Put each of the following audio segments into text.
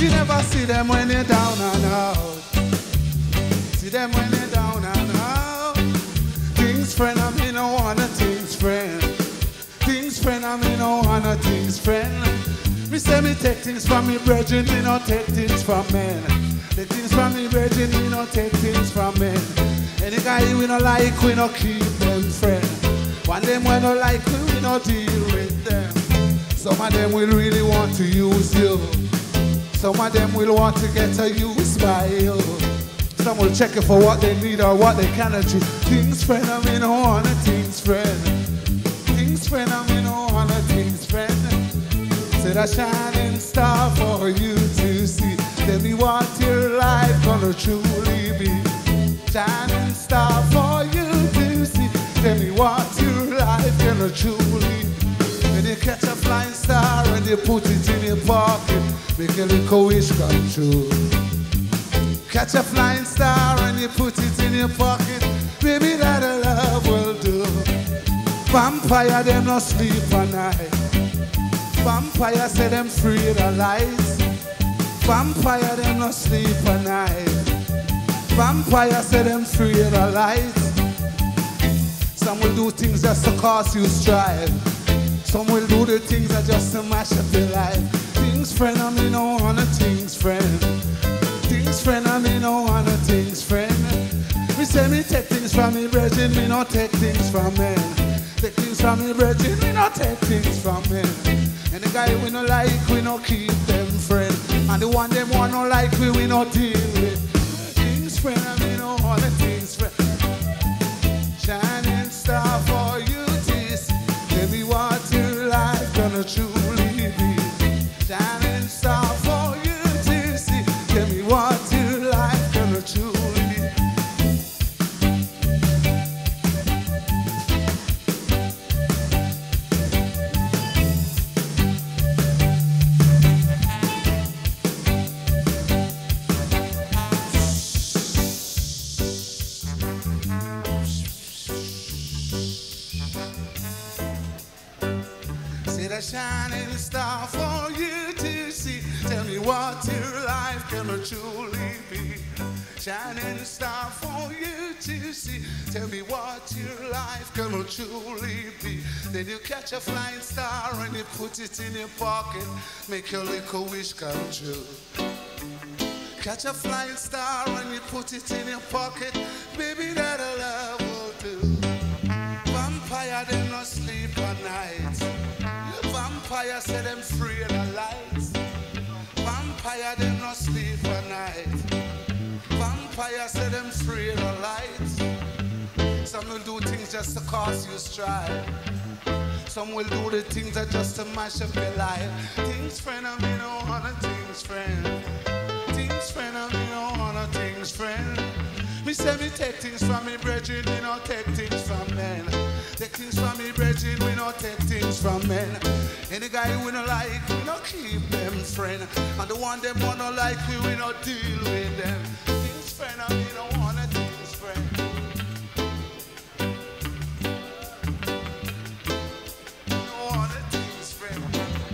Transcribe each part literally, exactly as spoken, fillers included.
You never see them when you're down and out. See them when you're down and out. Things friend, I mean no wanna things friend. Things friend, I mean no wanna things friend. Me say me take things from me brethren, me not take things from men. The things from me brethren, me not take things from men. Any guy we no like, we no keep them friend. One them we no like, we, we no deal with them. Some of them will really want to use you. Some of them will want to get a use by you. Some will check it for what they need or what they can achieve. Things friend, I mean no wanna things friend. Things friend, I mean no wanna things friend. Said a shining star for you to see. Tell me what your life gonna truly be. Shining star for you to see. Tell me what your life gonna truly be. When you catch a flying star and you put it in your pocket, make a little wish come true. Catch a flying star and you put it in your pocket, baby, that a love will do. Vampire, them no sleep at night. Vampire say them free the lights. Vampire them no sleep at night. Vampire say them free the lights. Some will do things just to cause you strife. Some will do the things that just to mash up your life. Things friend, I mean no wanna things friend. Things friend, I mean no wanna things friend. Me say me take things from me brethren, me not take things from men. Take things from me brethren, me not take things from men. And the guy we no like, we no keep them friend. And the one them want no like, we we no deal with. Things friend, I mean no wanna things friend. Shining star for you to see. Tell me what your life gonna truly be. Shining star for you to see. Tell me what your life gonna truly be. Shining star for you to see. Tell me what your life gonna truly be. Shining star for you to see. Tell me what your life gonna truly be. Then you catch a flying star and you put it in your pocket. Make your little wish come true. Catch a flying star and you put it in your pocket. Baby, that a love will do. Vampire, they not sleep at night. Vampire say them free the lights. Vampire them no sleep at night. Vampire say them free the lights. Some will do things just to cause you strife. Some will do the things that just to mash up your life. Things friend, I mean no wanna things friend. Things friend, I mean no wanna things friend. Me say me take things from me brethren, me not take things from men. Take things from me brethren, we not take things from men. Any guy we no like, we not keep them friend. And the one them wanna like, we we not deal with them. Things friend, I mean no wanna things friend. No wanna things friend.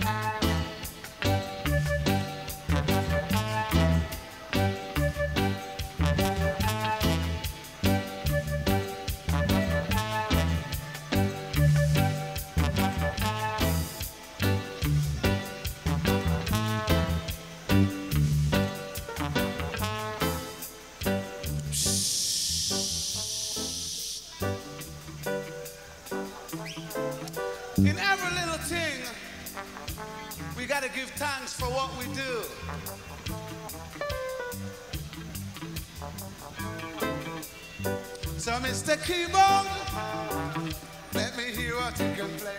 In every little thing, we got to give thanks for what we do. So Mister Keyboard, let me hear what you can play.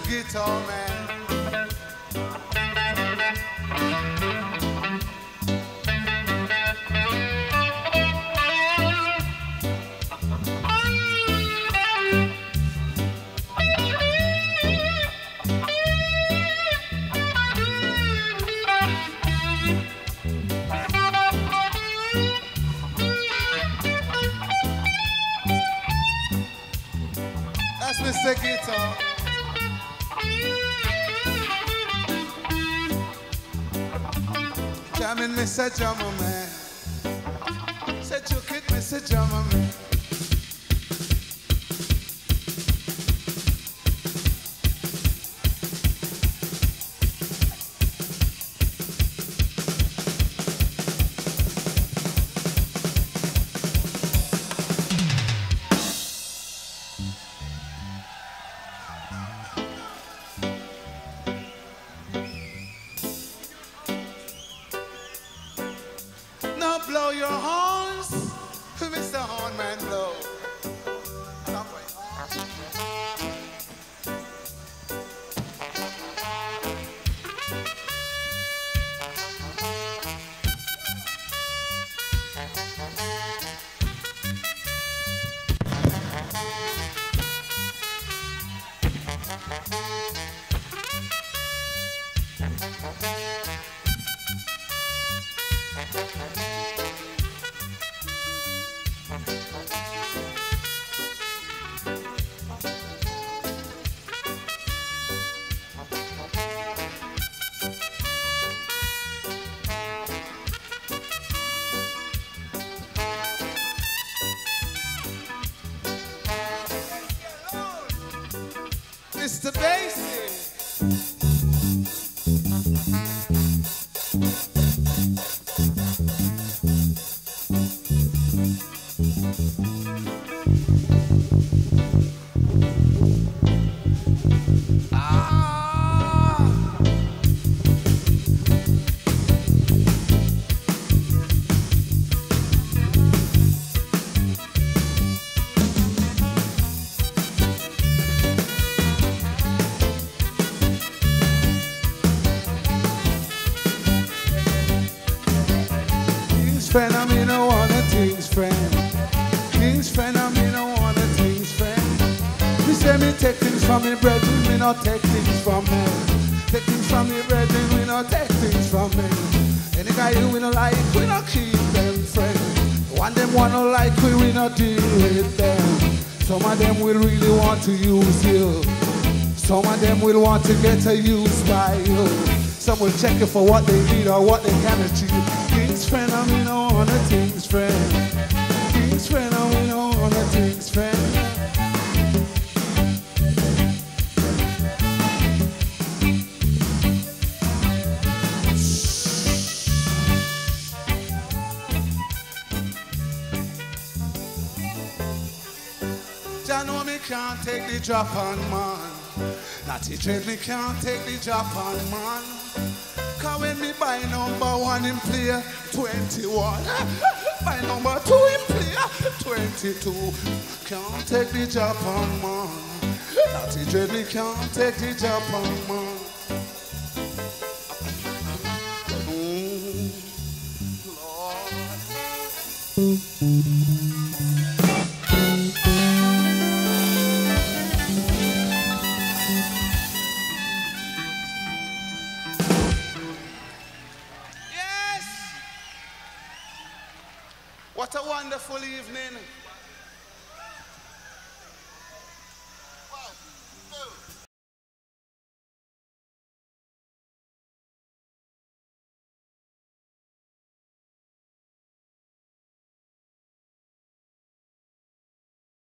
Guitar Man. That's Mister Guitar. Jamming Mister Drummer Man. Say juke it, Mister Drummer Man. Now blow your horns, Mister Horn Man, blow. Stop right. Mister Basie. Friend, I mean, I want a thing's friend. King's friend, I mean, I want a thing's friend. We say me take things from me brethren, we not take things from men. Take things from me brethren, we not take things from men. Any guy who we not like, we not keep them friends. One them want to like, we we not deal with them. Some of them will really want to use you. Some of them will want to get a use by you. Some will check you for what they need or what they can achieve. King's friend, I mean, I want a thing's friend. King's friend, I mean, I want a thing's friend. Jah know me can't take the drop on man. Natty Dread me can't take the drop on man. Cause when me buy number one in player twenty-one, buy number two in player twenty-two. Can't take the Japan man. Natty Dread me can't take the Japan man. Mm, Lord. What a wonderful evening.